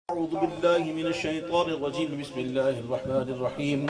أعوذ بالله من الشيطان الرجيم بسم الله الرحمن الرحيم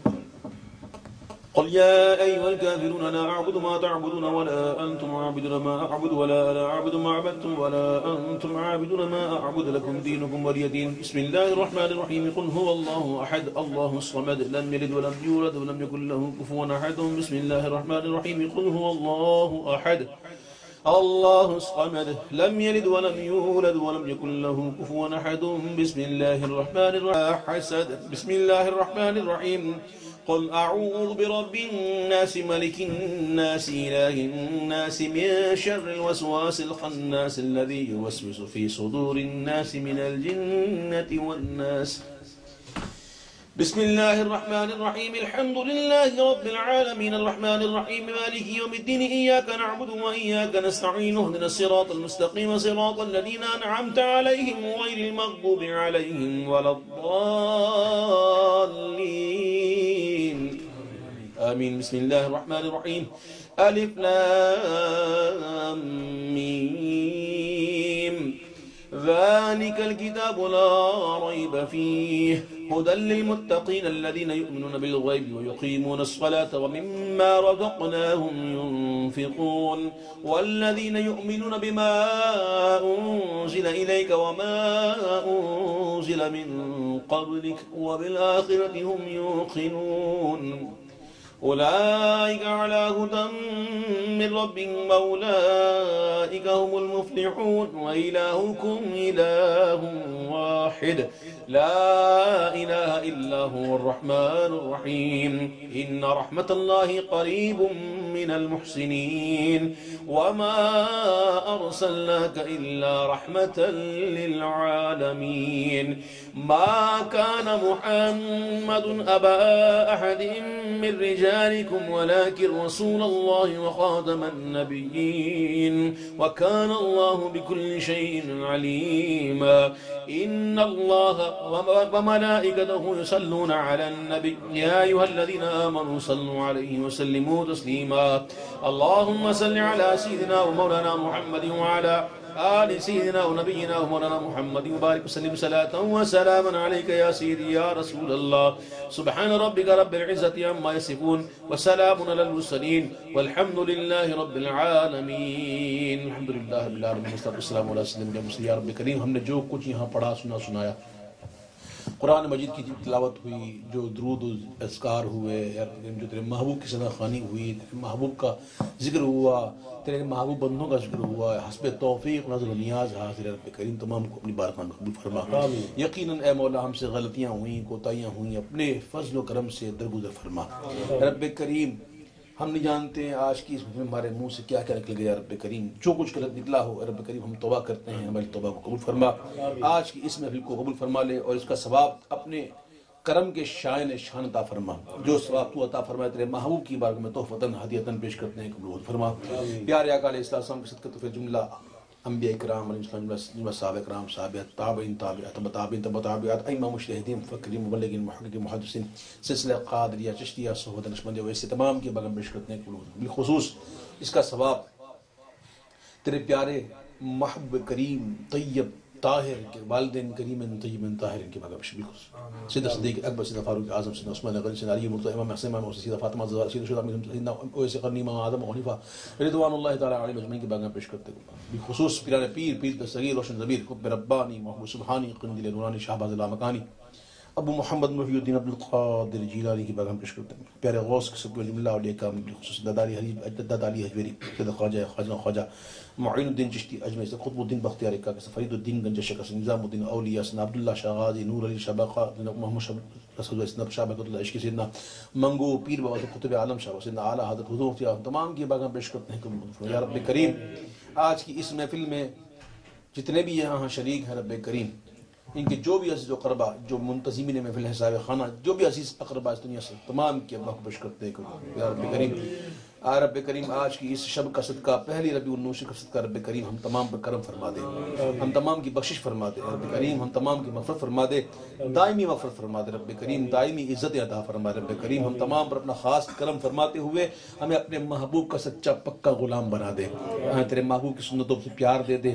قل يا أيها الكافرون لا أعبد ما تعبدون ولا أنتم عابدون ما أعبد ولا أنا أعبد ما عبدتم ولا أنتم عابدون ما أعبد لكم دينكم ولي دين بسم الله الرحمن الرحيم قل هو الله أحد الله الصمد لم يلد ولم يولد ولم يكن له كفوا أحد بسم الله الرحمن الرحيم قل هو الله أحد الله الصمد لم يلد ولم يولد ولم يكن له كفوا أحد بسم الله الرحمن الرحيم بسم الله الرحمن الرحيم قل أعوذ برب الناس ملك الناس إله الناس من شر الوسواس الخناس الذي يوسوس في صدور الناس من الجنة والناس بسم الله الرحمن الرحيم الحمد لله رب العالمين الرحمن الرحيم مالك يوم الدين إياك نعبد وإياك نستعين اهدنا الصراط المستقيم صراط الذين أنعمت عليهم غير المغضوب عليهم ولا الضالين آمين بسم الله الرحمن الرحيم ألف لام ميم ذلك الكتاب لا ريب فيه هدى للمتقين الذين يؤمنون بالغيب ويقيمون الصلاة ومما رزقناهم ينفقون والذين يؤمنون بما أنزل إليك وما أنزل من قبلك وبالآخرة هم يوقنون أولئك على هدى من ربهم وأولئك هم المفلحون وإلهكم إله واحد لا إله إلا هو الرحمن الرحيم إن رحمة الله قريب من المحسنين وما أرسلناك إلا رحمة للعالمين ما كان محمد أبا أحد من رجالكم ولكن رسول الله وخاتم النبيين وكان الله بكل شيء عليما إن الله وملائكته يصلون على النبي يا أيها الذين آمنوا صلوا عليه وسلموا تسليما اللهم صل على سيدنا ومولانا محمد وعلى آل سيدنا ونبينا ومولانا محمد وبارك وسلم صلاة وسلاما عليك يا سيدي يا رسول الله سبحان ربك رب العزة عما يصفون وسلام على المرسلين والحمد لله رب العالمين الحمد لله رب العالمين والسلام على سيدنا محمد یا رب کریم ہم نے جو کچھ یہاں پڑھا سنایا قرآن مجید کی تلاوت ہوئی جو درود و اذکار ہوئے جو تیرے محبوب کی ثنا خوانی ہوئی تیرے محبوب کا ذکر ہوا تیرے محبوب بندوں کا ذکر ہوا حسب توفیق نظر و نیاز حاضر رب کریم تمام کو اپنی بارگاہ میں قبول فرما یقیناً اے مولا ہم سے غلطیاں ہوئیں کوتاہیاں ہوئیں اپنے فضل و کرم سے درگزر فرما رب کریم ہم نہیں جانتے ہیں آج کی اس میں ہمارے منہ سے کیا کیا نکل گیا رب کریم جو کچھ غلط نکلا ہو رب کریم ہم توبہ کرتے ہیں ہماری توبہ کو قبول فرما آج کی اس محفل کو قبول فرما لے اور اس کا ثواب اپنے کرم کے شائن شان عطا فرما جو ثواب تو عطا فرمائے تیرے محبوب کی بارگاہ میں تحفتاً ہدیتاً پیش کرتے ہیں قبول فرما پیارے آقا علیہ السلام کے صدقہ تو جملہ انبیاء کرام علیہ السلام جملہ صحابہ کرام صحابیات تابعین تابعات ائمہ مجتہدین مفکرین مبلغین محققین محدثین سلسلہ قادریہ چشتیہ صحبت نقشبندیہ ویسے تمام کی بارگاہ میں پیش کرتے ہیں بالخصوص اس کا ثواب تیرے پیارے محبوب کریم طیب طاہر کے والدین کریم طیب طاہر کے بارگاہ میں بالخصوص سیدہ صدیق اکبر سیدہ فاروق اعظم سیدہ عثمان غنی سیدہ علی مرتضی امام حسین امام حسین سیدہ فاطمہ زہرا سیدہ شہداء سیدنا اویس قرنی امام آدم و حنیفہ رضوان اللہ تعالی علیہم اجمعین کی بارگاہ میں پیش کرتے ہیں بالخصوص پیران پیر دستگیر روشن ضمیر قطب ربانی محبوب سبحانی قندیل نورانی شہباز لامکانی ابو محمد محی الدین عبد القادر جیلانی کی بارگاہ میں پیش کرتے ہیں پیارے غوث کے سب جملہ اولیاء کرام بالخصوص دادا علی حجویری سیدہ خواجہ معین الدین چشتی اجمعی سے قطب الدین بختیار کا فرید الدین گنج شکر نظام الدین اولیاء سیدنا عبداللہ شاہ غازی نور علی شاہ باقا محمد رسول سیدنا شاہ بہت اللہ عشقی سیدنا منگو پیر بابا قطب عالم شاہ سیدنا اعلیٰ حضرت حضور مفتی تمام کی بارگاہ میں پیش کرتے ہیں یا رب کریم آج کی اس محفل میں جتنے بھی یہاں شریک ہیں رب کریم ان کے جو بھی عزیز و قربا جو منتظمین محفل ہے صاحب خانہ جو بھی عزیز اقربا اس دنیا سے تمام کی اللہ کو پیش کرتے ہیں یا رب کریم رب کریم آج کی اس شب کا صدقہ پہلی ربیع النوشی کا صدقہ رب کریم ہم تمام پر کرم فرما دے ہم تمام کی بخشش فرما دے رب کریم ہم تمام کی مغفرت فرما دے دائمی مغفرت فرما دے رب کریم دائمی عزت عطا فرما دے رب کریم ہم تمام پر اپنا خاص کرم فرماتے ہوئے ہمیں اپنے محبوب کا سچا پکا غلام بنا دے تیرے محبوب کی سنتوں سے پیار دے دے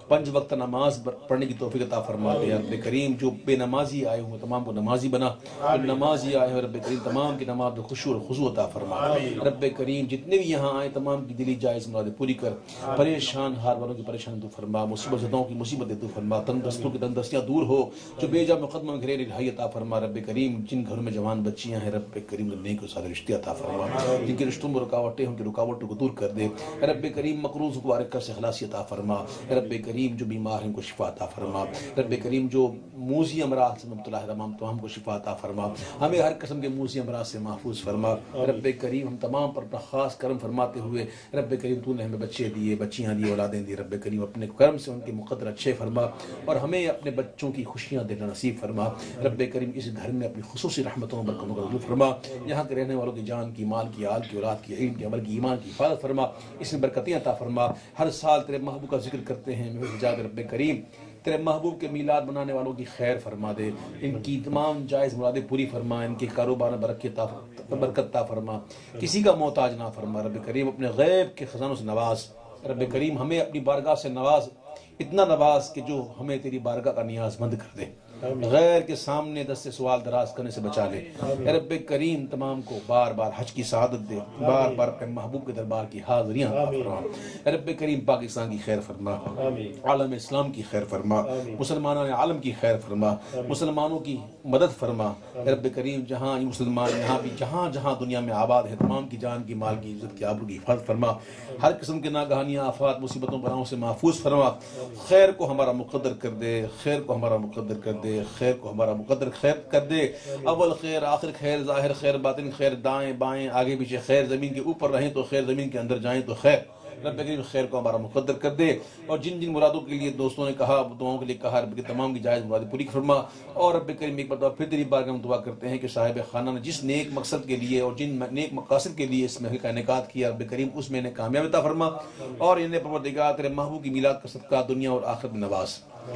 5 وقت نماز پڑھنے کی توفیق عطا فرما دے رب کریم. جو بے نمازی آئے ہوں تمام کو نمازی بنا, جو نمازی آئے ہیں رب کریم تمام کی نماز میں خشوع اور خضوع عطا فرما. رب کریم جتنے بھی یہاں آئے تمام کی دلی جائز مرادیں پوری کر, پریشان حال والوں کی پریشانی دور فرما, مصیبت زدوں کی مصیبتیں دور فرما, تندرستوں کی تندرستیاں دور ہو, جو بے جا مقدمہ میں گھرے رہائی عطا فرما. رب کریم جن گھروں میں جوان بچیاں ہیں رب کریم نیک و صالح رشتے عطا فرما, جن کے رشتوں میں رکاوٹیں ہیں ان کی رکاوٹوں کو دور کر دے. رب کریم مقروض کو وارث سے خلاصی عطا فرما. رب کریم جو بیمار ہیں ان کو شفا عطا فرما. رب کریم جو موذی امراض سے مبتلا ہے تمام کو شفا عطا فرما, ہمیں ہر قسم کے موذی امراض سے محفوظ فرما. رب کریم ہم تمام پر اپنا خاص کرم فرماتے ہوئے رب کریم تو نے ہمیں بچے دیے, بچیاں دی, اولادیں دی, رب کریم اپنے کرم سے ان کے مقدر اچھے فرما اور ہمیں اپنے بچوں کی خوشیاں دینا نصیب فرما. رب کریم اس گھر میں اپنی خصوصی رحمتوں اور برکتوں کا نزول فرما. یہاں کے رہنے والوں کی جان کی, مال کی, آل کی, اولاد کی, علم کی, عمل کی, ایمان کی حفاظت فرما. اس میں برکتیں عطا فرما. ہر سال تیرے محبوب کا ذکر کرتے ہیں جا کر رب کریم تیرے محبوب کے میلاد منانے والوں کی خیر فرما دے, ان کی تمام جائز مرادیں پوری فرما, ان کے کاروبار میں برکت عطا فرما, کسی کا محتاج نہ فرما. رب کریم اپنے غیب کے خزانوں سے نواز. رب کریم ہمیں اپنی بارگاہ سے نواز, اتنا نواز کہ جو ہمیں تیری بارگاہ کا نیاز مند کر دے, غیر کے سامنے دست سے سوال دراز کرنے سے بچا لے. اے رب کریم تمام کو بار بار حج کی سعادت دے, بار بار اپنے محبوب کے دربار کی حاضریاں فرما. اے رب کریم پاکستان کی خیر فرما, عالم اسلام کی خیر فرما, مسلمانان عالم کی خیر فرما, مسلمانوں کی مدد فرما. اے رب کریم جہاں مسلمان یہاں بھی جہاں دنیا میں آباد ہے تمام کی جان کی, مال کی, عزت کی, آبرو کی حفاظت فرما. ہر قسم کے ناگہانیاں, آفات, مصیبتوں بلاؤں سے محفوظ فرما. خیر کو ہمارا مقدر کر دے, خیر کو ہمارا مقدر کر دے, خیر کو ہمارا مقدر خیر کر دے. اول خیر, آخر خیر, ظاہر خیر, باطن خیر, دائیں بائیں آگے پیچھے خیر, زمین کے اوپر رہیں تو خیر, زمین کے اندر جائیں تو خیر. رب کریم خیر کو ہمارا مقدر کر دے. اور جن مرادوں کے لیے دوستوں نے کہا, دعاؤں کے لیے کہا, رب کی تمام کی جائز مرادیں پوری فرما. اور رب کریم ایک مرتبہ پھر تیری بارگاہ میں دعا کرتے ہیں کہ صاحب خانہ نے جس نیک مقصد کے لیے اور جن نیک مقاصد کے لیے اس محل کا انعقاد کیا, رب کریم اس میں انہیں کامیابی عطا فرما. اور انہیں پروردگار تیرے محبوب کی میلاد کا صدقہ دنیا اور آخرت میں نواز.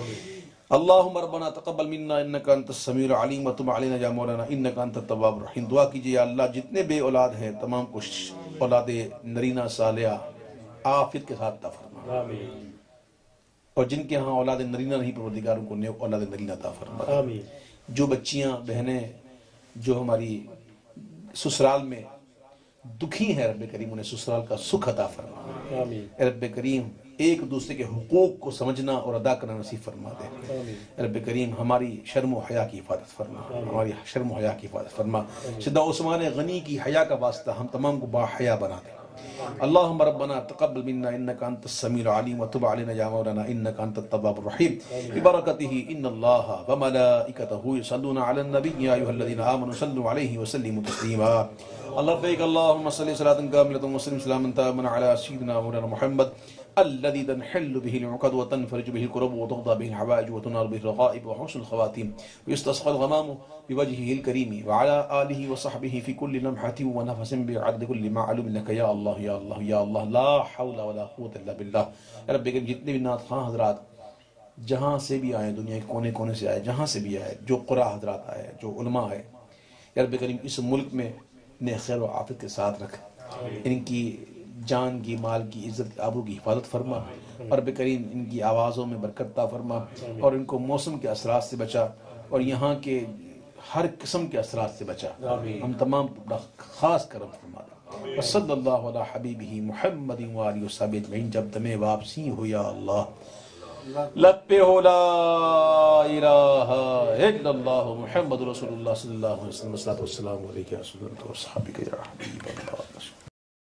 اللہم ربنا تقبل منا انکا انت السمیع العلیم وتب علینا یا مولانا انکا انت التواب الرحیم. دعا کیجئے یا اللہ جتنے بے اولاد ہیں تمام کو اولاد نرینہ صالحہ عافیت کے ساتھ عطا فرما, اور جن کے ہاں اولاد نرینہ نہیں پروردگاروں کو نیک اولاد نرینہ عطا فرما. جو بچیاں بہنیں جو ہماری سسرال میں دکھی ہیں رب کریم انہیں سسرال کا سکھ عطا فرما. اے رب کریم ایک دوسرے کے حقوق کو سمجھنا اور ادا کرنا نصیب فرما دے. رب کریم ہماری شرم و حیا کی حفاظت فرما, ہماری شرم و حیا کی حفاظت فرما. سیدنا عثمان غنی کی حیا کا واسطہ ہم تمام کو با حیا بنا دے. اللہم ربنا تقبل منا انکا انت السمیع العلیم وتب علینا یا مولانا انکا انت التواب الرحیم. ببرکتہ ان اللہ وملائکتہ یصلون علی النبی یا ایھا الذین آمنوا صلوا علیہ وسلموا تسلیما. اللبیک اللہم صلی صلاۃ کاملۃ وسلم سلاما تاما علی سیدنا مولانا محمد الذي تنحل به العقد وتنفرج به الكرب وتقضى به الحوائج وتنال به الرغائب وحسن الخواتيم ويستسقى الغمام بوجهه الكريم وعلى آله وصحبه في كل لمحة ونفس بعدد كل معلوم لك يا الله يا الله يا الله لا حول ولا قوة إلا بالله. رب کریم جتنے بھی نعت خواں حضرات جہاں سے بھی آئے, دنیا کے کونے کونے سے آئے, جہاں سے بھی آئے, جو قرآ حضرات آئے, جو علماء آئے, یا رب کریم اس ملک میں نے خیر و عافیت کے ساتھ رکھ, ان کی جان کی, مال کی, عزت کی, آبرو کی حفاظت فرما. اور رب کریم ان کی آوازوں میں برکت عطا فرما اور ان کو موسم کے اثرات سے بچا اور یہاں کے ہر قسم کے اثرات سے بچا. ہم تمام خاص کرم فرما دے. صلی اللہ علی حبیبہ محمد وآلہ وصحبہ اجمعین. جب تمہیں واپسی ہو یا اللہ لپے ہو لا الہ الا اللہ محمد رسول اللہ صلی اللہ علیہ وسلم. الصلاۃ والسلام علیکم یا رسول اللہ و صحابہ یا حبیب اللہ.